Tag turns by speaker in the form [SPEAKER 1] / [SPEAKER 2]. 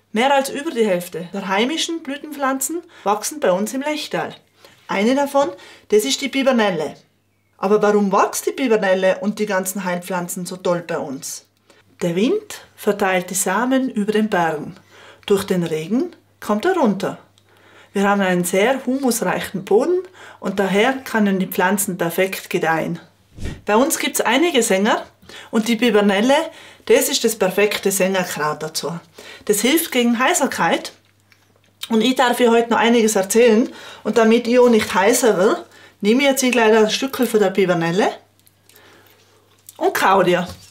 [SPEAKER 1] Mehr als über die Hälfte der heimischen Blütenpflanzen wachsen bei uns im Lechtal. Eine davon, das ist die Bibernelle. Aber warum wächst die Bibernelle und die ganzen Heilpflanzen so toll bei uns? Der Wind verteilt die Samen über den Bergen. Durch den Regen kommt er runter. Wir haben einen sehr humusreichen Boden und daher können die Pflanzen perfekt gedeihen. Bei uns gibt es einige Sänger und die Bibernelle, das ist das perfekte Sängerkraut dazu. Das hilft gegen Heiserkeit und ich darf euch heute noch einiges erzählen und damit ich auch nicht heiser will, nehme ich jetzt gleich ein Stückchen von der Bibernelle und kau dir.